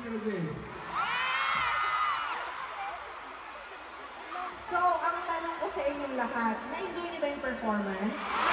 today. So, ang tanong ko sa inyong lahat, na-enjoy niyo ba yung performance?